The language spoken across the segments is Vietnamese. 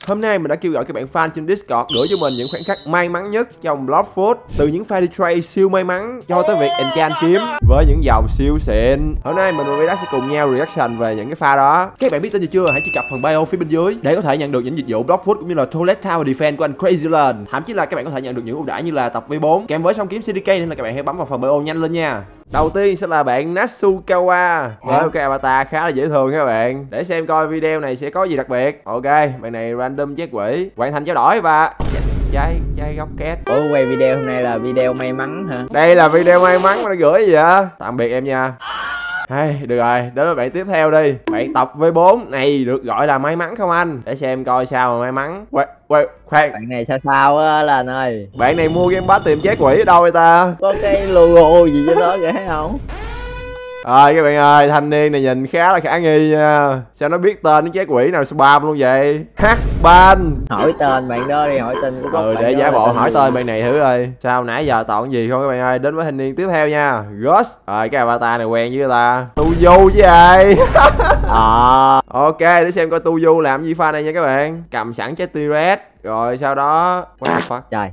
Hôm nay mình đã kêu gọi các bạn fan trên Discord gửi cho mình những khoảnh khắc may mắn nhất trong Blox Fruit, từ những pha đi trade siêu may mắn cho tới việc enchant kiếm với những dòng siêu xịn. Hôm nay mình và Vidac sẽ cùng nhau reaction về những cái pha đó. Các bạn biết tên gì chưa? Hãy truy cập phần bio phía bên dưới để có thể nhận được những dịch vụ Blox Fruit cũng như là Toilet Tower Defense của anh Crazyland. Thậm chí là các bạn có thể nhận được những ưu đãi như là tập V4 kèm với song kiếm CDK, nên là các bạn hãy bấm vào phần bio nhanh lên nha. Đầu tiên sẽ là bạn Natsukawa với một cái avatar khá là dễ thương các bạn. Để xem coi video này sẽ có gì đặc biệt. Ok, bạn này random chết quỷ, hoàn thành trao đổi và trái góc két. Ủa, quay video hôm nay là video may mắn hả? Đây là video may mắn mà nó gửi gì vậy? Tạm biệt em nha. Hay, được rồi, đến với bạn tiếp theo đi. Bạn tập V4 này được gọi là may mắn không anh? Để xem coi sao mà may mắn. Khoan. Bạn này sao á là anh ơi? Bạn này mua game pass tìm chết quỷ ở đâu vậy ta? Có cái logo gì cho đó kìa thấy không? Các bạn ơi, thanh niên này nhìn khá là khả nghi nha. Sao nó biết tên nó chết quỷ nào spam luôn vậy? Ban. Hỏi tên bạn đó đi, hỏi tên của để giả bộ hỏi tên bạn này thử ơi. Sao nãy giờ toàn gì không các bạn ơi? Đến với thanh niên tiếp theo nha. Ghost. Cái avatar này quen với người ta. Tu với ai? Ok, để xem coi Tu làm gì pha này nha các bạn. Cầm sẵn trái T-Rex. Rồi sau đó what the fuck? Trời.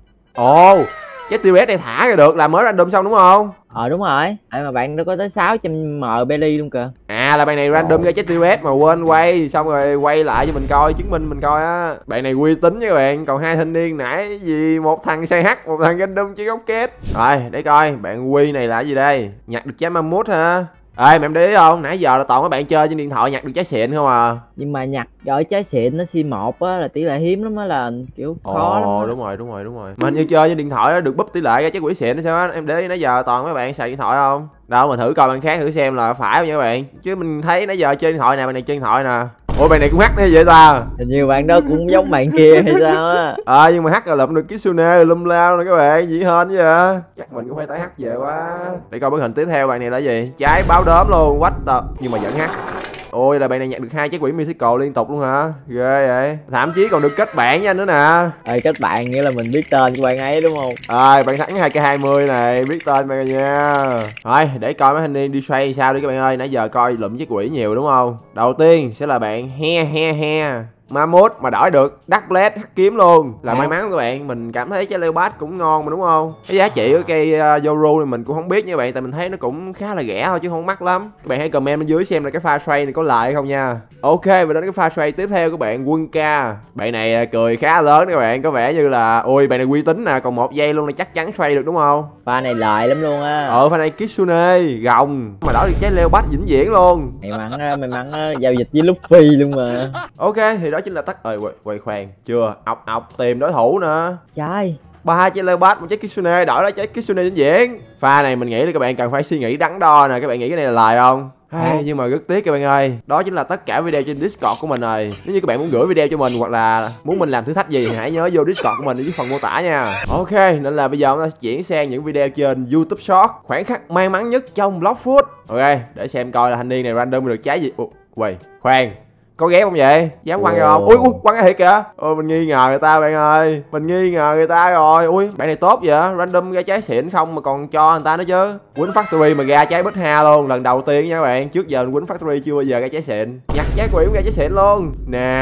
Trái T-Rex này thả ra được là mới random xong đúng không? Đúng rồi. Mà bạn nó có tới 600 m belly luôn kìa. Là bạn này random ra trái T-Rex mà quên quay, xong rồi quay lại cho mình coi, chứng minh mình coi á. Bạn này uy tín nha các bạn. Còn hai thanh niên nãy gì một thằng say H, một thằng random chỉ góc két. Rồi để coi bạn Quy này là gì đây? Nhặt được trái Mammoth hả? Mà em để ý không? Nãy giờ là toàn các bạn chơi trên điện thoại nhặt được trái xịn không à. Nhưng mà nhặt rồi trái xịn nó C1 á là tỷ lệ hiếm lắm á, là kiểu khó lắm. Đúng rồi. Mà hình như chơi trên điện thoại đó được búp tỷ lệ ra trái quỷ xịn đó sao á? Em để ý nãy giờ toàn mấy bạn xài điện thoại không? Đâu mình thử coi bạn khác thử xem là phải không nha các bạn. Chứ mình thấy nãy giờ chơi điện thoại nè, bạn này chơi điện thoại nè. Ủa bạn này cũng hack như vậy ta? Hình như bạn đó cũng giống bạn kia hay sao á. Nhưng mà hack là lụm được Kitsune lum lao nè các bạn, dĩ hên chứ vậy. Chắc mình cũng phải tái hack về quá. Để coi bức hình tiếp theo bạn này là gì? Trái báo đốm luôn, what the... Nhưng mà vẫn hack. Ôi là bạn này nhặt được 2 trái quỷ mythical liên tục luôn hả? Ghê vậy. Thậm chí còn được kết bạn với anh nữa nè. Kết bạn nghĩa là mình biết tên của bạn ấy đúng không? Bạn thắng 2k20 này, biết tên bạn rồi nha. Rồi để coi mấy thanh niên đi xoay sao đi các bạn ơi. Nãy giờ coi lụm trái quỷ nhiều đúng không? Đầu tiên sẽ là bạn he Mammoth mà đổi được Dark Blade hắc kiếm luôn là may mắn các bạn. Mình cảm thấy trái Leopard cũng ngon mà đúng không? Cái giá trị của cây Yoru này mình cũng không biết nha các bạn, tại mình thấy nó cũng khá là rẻ thôi chứ không mắc lắm. Các bạn hãy comment bên dưới xem là cái pha trade này có lợi hay không nha. Ok, và đến cái pha trade tiếp theo các bạn, Quân Ca. Bạn này cười khá lớn các bạn, có vẻ như là ôi bạn này uy tín nè, còn 1 giây luôn là chắc chắn trade được đúng không? Pha này lợi lắm luôn á. Pha này Kitsune gồng mà đổi được trái Leopard vĩnh viễn luôn. May mắn giao dịch với Luffy luôn mà. Ok, thì đó chính là tắt quay khoan chưa ọc tìm đối thủ nữa. Trời, 3 trái Leopard, 1 trái Kitsune, đổi lấy trái Kitsune vĩnh viễn. Pha này mình nghĩ là các bạn cần phải suy nghĩ đắn đo nè. Các bạn nghĩ cái này là lời không? Nhưng mà rất tiếc các bạn ơi, đó chính là tất cả video trên Discord của mình rồi. Nếu như các bạn muốn gửi video cho mình hoặc là muốn mình làm thử thách gì thì hãy nhớ vô Discord của mình ở dưới phần mô tả nha. Ok, nên là bây giờ chúng ta sẽ chuyển sang những video trên YouTube Short, khoảnh khắc may mắn nhất trong Blox Fruit. Ok, để xem coi là thanh niên này random được trái gì. Khoan, có ghép không vậy? Dám quăng ra không? Ui, quăng ra thiệt kìa. Mình nghi ngờ người ta bạn ơi. Mình nghi ngờ người ta rồi. Ui, bạn này tốt vậy? Random ra trái xịn không mà còn cho người ta nữa chứ. Win Factory mà ra trái Bích Ha luôn. Lần đầu tiên nha các bạn. Trước giờ Win Factory chưa bao giờ ra trái xịn. Nhặt trái quỷ cũng ra trái xịn luôn.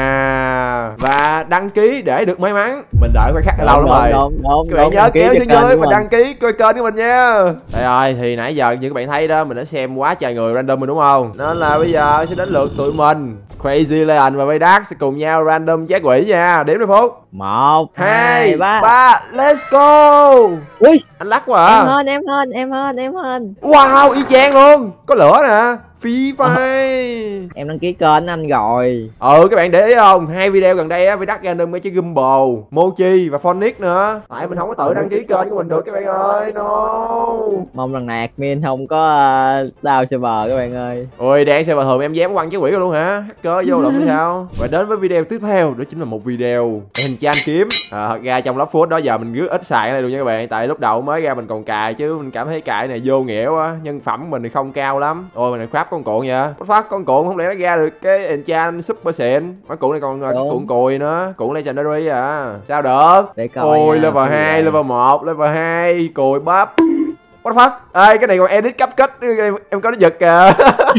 Nè. Và đăng ký để được may mắn. Mình đợi khoảnh khắc lâu lắm rồi. Các bạn nhớ kéo xuống dưới và đăng ký coi kênh của mình nha. Đây rồi, thì nãy giờ như các bạn thấy đó, mình đã xem quá trời người random rồi đúng không? Nên là bây giờ sẽ đến lượt tụi mình. Crazyland và Vidac sẽ cùng nhau random trái quỷ nha. Đếm 10 phút. 1, 2, 3, let's go. Ui, anh lắc quá à. Em hên. Wow, y chang luôn. Có lửa nè. Phi phai. Em đăng ký kênh anh rồi. Các bạn để ý không? 2 video gần đây á, Vidac random mấy trái Gumball, Mochi và Phonic nữa. Tại mình không có tự đăng ký kênh của mình được các bạn ơi. No. Mong lần này admin không có down server các bạn ơi. Ôi, đang server thường em dám quăng trái quỷ luôn hả? Hacker vô lụm sao? Và đến với video tiếp theo, đó chính là một video enchant kiếm. Thật ra trong Blox Fruit đó giờ mình rất ít xài cái này luôn nha các bạn. Tại lúc đầu mới ra mình còn cài chứ mình cảm thấy cài này vô nghĩa quá. Nhân phẩm của mình thì không cao lắm. Ôi mình này crap con cuộn vậy. Phát con cuộn không lẽ nó ra được cái enchant super xịn. Mấy cuộn này còn cái cuộn cùi nữa. Cuộn legendary à. Sao được? Để coi. Ôi level 2, level 1, level 2, cùi bắp. What what the fuck. Ê, cái này còn edit cấp cách, em có nó giật kìa.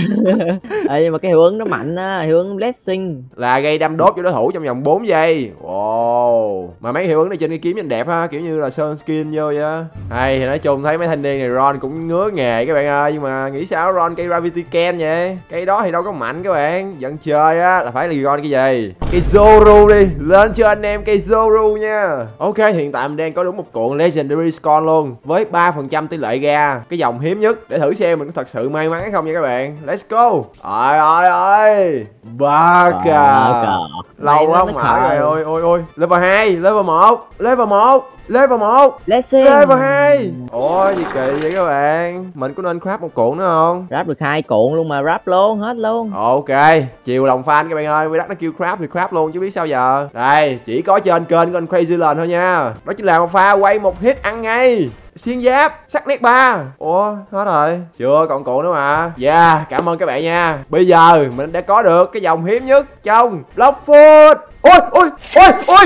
Ê, nhưng mà cái hiệu ứng nó mạnh á, hiệu ứng blessing Là gây đâm đốt cho đối thủ trong vòng 4 giây. Wow. Mà mấy hiệu ứng này trên cái kiếm nhìn đẹp ha, kiểu như là sơn skin vô vậy á. Hay thì nói chung thấy mấy thanh niên này Ron cũng ngứa nghề các bạn ơi, nhưng mà nghĩ sao Ron cây Gravity Can vậy? Cây đó thì đâu có mạnh các bạn. Dẫn chơi á là phải là Ron cái gì? Cây Zoru đi, lên cho anh em cây Zoru nha. Ok, hiện tại mình đang có đúng một cuộn Legendary Scorn luôn, với 3% tỷ lệ ra, cái dòng hiếm nhất, để thử xem mình có thật sự may mắn hay không nha các bạn. Let's go. Ôi Barca. Lâu quá không mở rồi. Ôi ôi ôi. Level 2, level 1, level 1, level 1, blessing level 2. Ôi gì kỳ vậy các bạn. Mình có nên craft một cuộn nữa không? ráp được 2 cuộn luôn mà, ráp luôn hết luôn. Ok, chiều lòng fan các bạn ơi. Vidac nó kêu craft thì craft luôn chứ biết sao giờ. Đây, chỉ có trên kênh của anh Crazy Land thôi nha. Đó chính là một pha quay một hit ăn ngay. Xuyên giáp, sắc nét 3. Ủa, hết rồi. Chưa, còn cuộn nữa mà. Yeah, cảm ơn các bạn nha. Bây giờ mình đã có được cái dòng hiếm nhất trong Blockfoot. Ôi, ôi, ôi, ôi.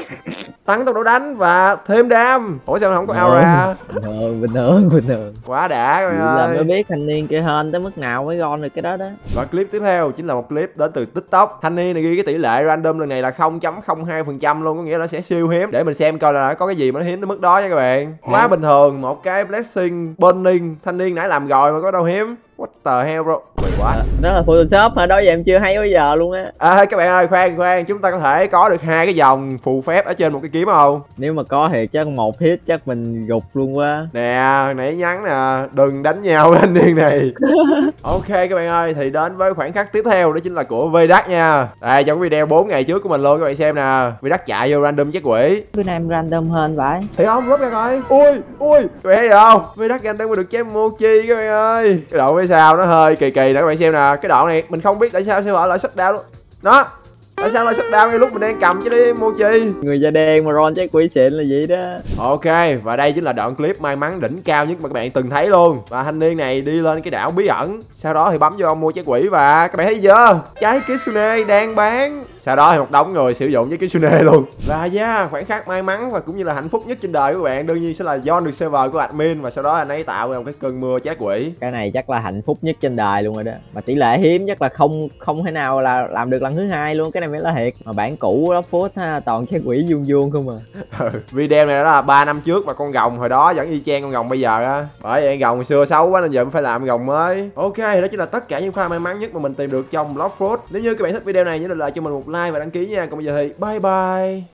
Tăng tốc độ đánh và thêm đam. Ủa sao không có aura? Bình thường. Quá đã các bạn Là mới ơi. biết thanh niên kia hên tới mức nào mới gom được cái đó đó. Và clip tiếp theo chính là một clip đến từ TikTok. Thanh niên này ghi cái tỷ lệ random lần này là 0.02% luôn, có nghĩa là sẽ siêu hiếm. Để mình xem coi là có cái gì mà nó hiếm tới mức đó nha các bạn. Quá bình thường, một cái blessing burning thanh niên nãy làm rồi mà có đâu hiếm. What the hell bro. Quá. Đó là Photoshop hả? Đó giờ em chưa hay bao giờ luôn á. Các bạn ơi, khoan, chúng ta có thể có được 2 cái dòng phù phép ở trên một cái kiếm không? Nếu mà có thì chắc một hit chắc mình gục luôn quá. Nè, nãy nhắn nè, đừng đánh nhau với anh niên này. Ok các bạn ơi, thì đến với khoảnh khắc tiếp theo, đó chính là của Vidac nha. Đây, trong cái video 4 ngày trước của mình luôn các bạn xem nè. Vidac chạy vô random chết quỷ. Bữa nay em random hơn vậy. Thì không, rút ra coi. Ui, các bạn thấy không? Vidac random được chém Mochi các bạn ơi. Cái đoạn phía sau nó hơi kỳ đó các bạn xem nè. Cái đoạn này mình không biết tại sao server lại shutdown luôn. Đó. Tại sao lại shutdown ngay lúc mình đang cầm chứ đi Mochi. Người da đen mà Ron trái quỷ xịn là vậy đó. Ok, và đây chính là đoạn clip may mắn đỉnh cao nhất mà các bạn từng thấy luôn. Và thanh niên này đi lên cái đảo bí ẩn, sau đó thì bấm vô mua trái quỷ và các bạn thấy chưa? Trái Kitsune đang bán. Sau đó thì một đống người sử dụng với Kitsune luôn. Và yeah, khoảnh khắc may mắn và cũng như là hạnh phúc nhất trên đời của bạn đương nhiên sẽ là John được server của admin, và sau đó anh ấy tạo ra một cái cơn mưa trái quỷ. Cái này chắc là hạnh phúc nhất trên đời luôn rồi đó. Mà tỷ lệ hiếm chắc là không thể nào là làm được lần thứ hai luôn, cái này mới là thiệt. Mà bản cũ đó phốt ha, toàn trái quỷ vuông không à. Video này đó là 3 năm trước mà con rồng hồi đó vẫn y chang con rồng bây giờ á. Bởi vậy rồng xưa xấu quá nên giờ mình phải làm rồng mới. Ok, đó chính là tất cả những pha may mắn nhất mà mình tìm được trong Blockfoot. Nếu như các bạn thích video này nhớ like cho mình một like và đăng ký nha. Còn bây giờ thì bye bye.